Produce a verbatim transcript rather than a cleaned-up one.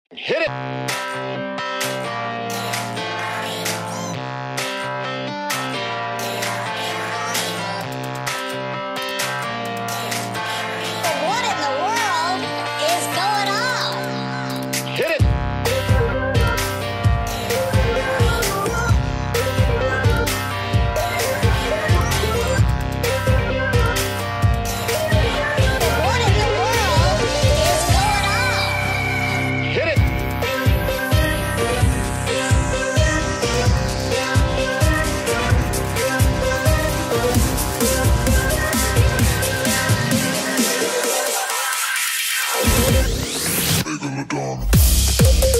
Hit it! What in the world is going on? Hit it! What in the world is going on? Hit it! Megalodon.